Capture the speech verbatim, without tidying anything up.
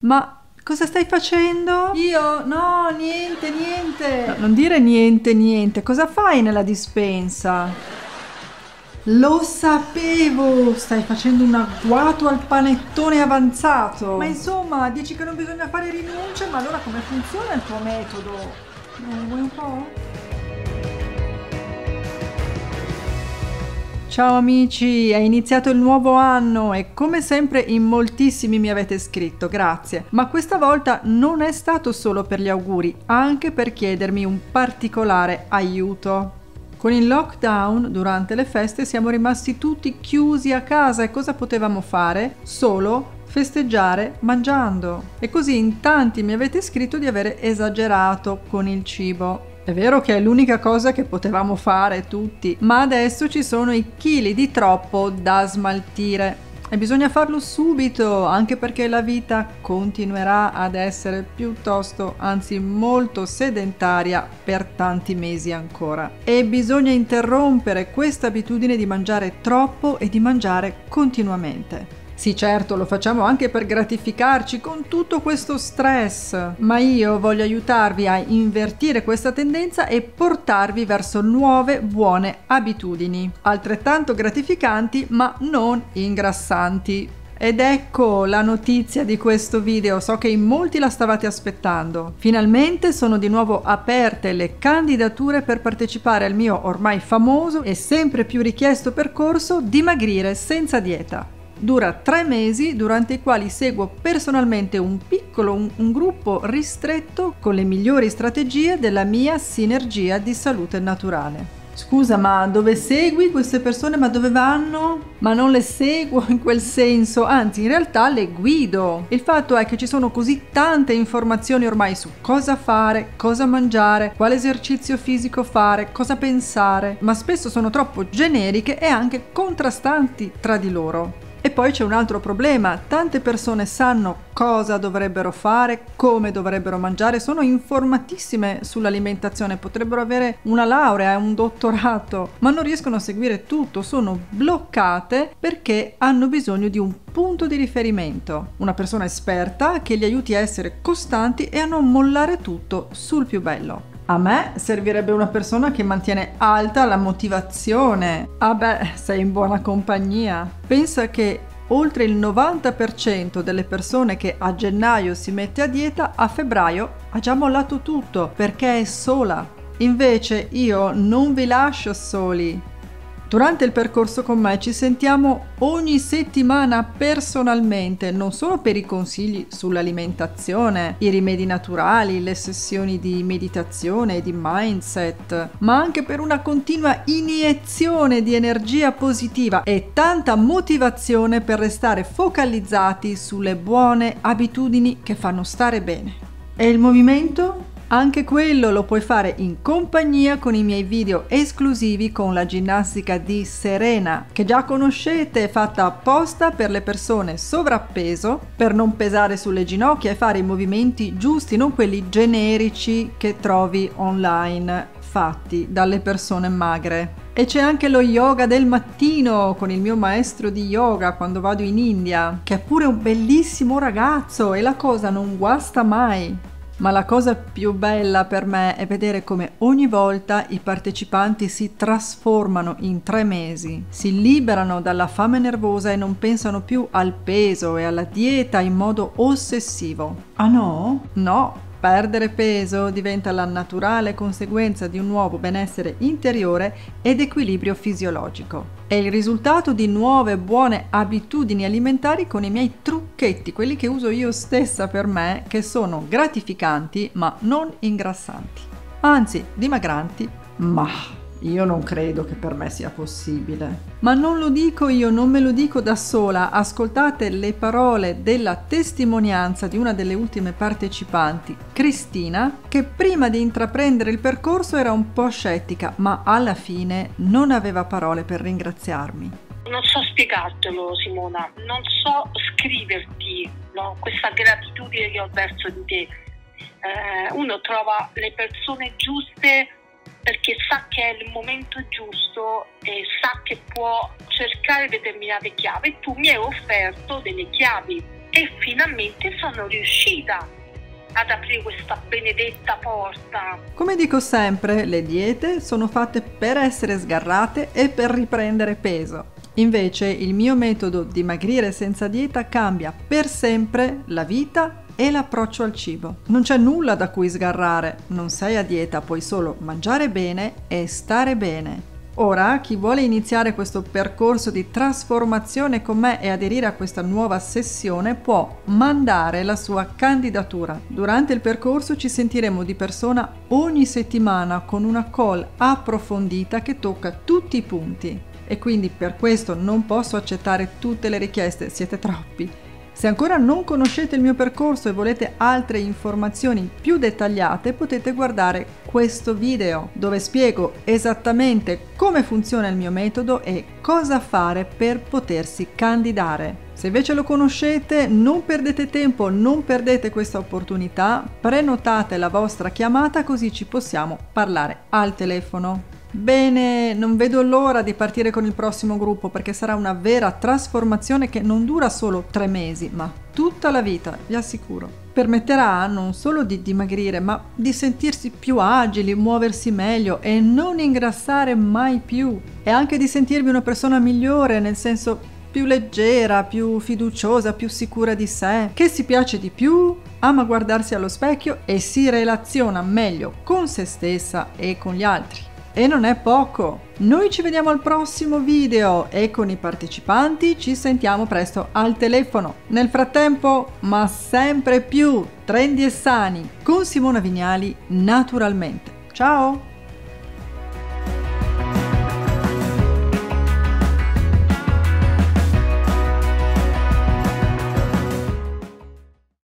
Ma cosa stai facendo? Io? No, niente, niente. No, non dire niente, niente. Cosa fai nella dispensa? Lo sapevo! Stai facendo un agguato al panettone avanzato. Ma insomma, dici che non bisogna fare rinunce, ma allora come funziona il tuo metodo? Eh, vuoi un po'? Ciao amici, è iniziato il nuovo anno e come sempre in moltissimi mi avete scritto, grazie. Ma questa volta non è stato solo per gli auguri, anche per chiedermi un particolare aiuto. Con il lockdown, durante le feste, siamo rimasti tutti chiusi a casa e cosa potevamo fare? Solo festeggiare mangiando. E così in tanti mi avete scritto di avere esagerato con il cibo. È vero che è l'unica cosa che potevamo fare tutti, ma adesso ci sono i chili di troppo da smaltire. E bisogna farlo subito, anche perché la vita continuerà ad essere piuttosto, anzi molto sedentaria per tanti mesi ancora. E bisogna interrompere questa abitudine di mangiare troppo e di mangiare continuamente. Sì, certo, lo facciamo anche per gratificarci con tutto questo stress, ma io voglio aiutarvi a invertire questa tendenza e portarvi verso nuove buone abitudini, altrettanto gratificanti ma non ingrassanti. Ed ecco la notizia di questo video, so che in molti la stavate aspettando. Finalmente sono di nuovo aperte le candidature per partecipare al mio ormai famoso e sempre più richiesto percorso Dimagrire senza dieta. Dura tre mesi durante i quali seguo personalmente un piccolo, un, un gruppo ristretto con le migliori strategie della mia sinergia di salute naturale. Scusa, ma dove segui queste persone? Ma dove vanno? Ma non le seguo in quel senso, anzi in realtà le guido. Il fatto è che ci sono così tante informazioni ormai su cosa fare, cosa mangiare, quale esercizio fisico fare, cosa pensare, ma spesso sono troppo generiche e anche contrastanti tra di loro. E poi c'è un altro problema, tante persone sanno cosa dovrebbero fare, come dovrebbero mangiare, sono informatissime sull'alimentazione, potrebbero avere una laurea, un dottorato, ma non riescono a seguire tutto, sono bloccate perché hanno bisogno di un punto di riferimento, una persona esperta che li aiuti a essere costanti e a non mollare tutto sul più bello. A me servirebbe una persona che mantiene alta la motivazione. Ah beh, sei in buona compagnia. Pensa che oltre il novanta per cento delle persone che a gennaio si mette a dieta, a febbraio ha già mollato tutto perché è sola. Invece io non vi lascio soli. Durante il percorso con me ci sentiamo ogni settimana personalmente, non solo per i consigli sull'alimentazione, i rimedi naturali, le sessioni di meditazione e di mindset, ma anche per una continua iniezione di energia positiva e tanta motivazione per restare focalizzati sulle buone abitudini che fanno stare bene. E il movimento? Anche quello lo puoi fare in compagnia con i miei video esclusivi con la ginnastica di Serena, che già conoscete, fatta apposta per le persone sovrappeso, per non pesare sulle ginocchia e fare i movimenti giusti, non quelli generici che trovi online fatti dalle persone magre. E c'è anche lo yoga del mattino con il mio maestro di yoga quando vado in India, che è pure un bellissimo ragazzo e la cosa non guasta mai. Ma la cosa più bella per me è vedere come ogni volta i partecipanti si trasformano in tre mesi, si liberano dalla fame nervosa e non pensano più al peso e alla dieta in modo ossessivo. Ah no? No! Perdere peso diventa la naturale conseguenza di un nuovo benessere interiore ed equilibrio fisiologico. È il risultato di nuove buone abitudini alimentari con i miei trucchetti, quelli che uso io stessa per me, che sono gratificanti ma non ingrassanti. Anzi, dimagranti, ma io non credo che per me sia possibile. Ma non lo dico io, non me lo dico da sola. Ascoltate le parole della testimonianza di una delle ultime partecipanti, Cristina, che prima di intraprendere il percorso era un po' scettica, ma alla fine non aveva parole per ringraziarmi. Non so spiegartelo, Simona, non so scriverti, no? Questa gratitudine che ho verso di te. Eh, uno trova le persone giuste perché sa che è il momento giusto e sa che può cercare determinate chiavi. Tu mi hai offerto delle chiavi e finalmente sono riuscita ad aprire questa benedetta porta. Come dico sempre, le diete sono fatte per essere sgarrate e per riprendere peso. Invece il mio metodo dimagrire senza dieta cambia per sempre la vita e l'approccio al cibo. Non c'è nulla da cui sgarrare, non sei a dieta, puoi solo mangiare bene e stare bene. Ora, chi vuole iniziare questo percorso di trasformazione con me e aderire a questa nuova sessione può mandare la sua candidatura. Durante il percorso ci sentiremo di persona ogni settimana con una call approfondita che tocca tutti i punti. E quindi per questo non posso accettare tutte le richieste, siete troppi. Se ancora non conoscete il mio percorso e volete altre informazioni più dettagliate, potete guardare questo video dove spiego esattamente come funziona il mio metodo e cosa fare per potersi candidare. Se invece lo conoscete, non perdete tempo, non perdete questa opportunità, prenotate la vostra chiamata così ci possiamo parlare al telefono. Bene, non vedo l'ora di partire con il prossimo gruppo perché sarà una vera trasformazione che non dura solo tre mesi, ma tutta la vita, vi assicuro. Permetterà non solo di dimagrire, ma di sentirsi più agili, muoversi meglio e non ingrassare mai più. E anche di sentirvi una persona migliore, nel senso più leggera, più fiduciosa, più sicura di sé, che si piace di più, ama guardarsi allo specchio e si relaziona meglio con se stessa e con gli altri. E non è poco! Noi ci vediamo al prossimo video e con i partecipanti ci sentiamo presto al telefono. Nel frattempo, ma sempre più trendy e sani, con Simona Vignali naturalmente. Ciao!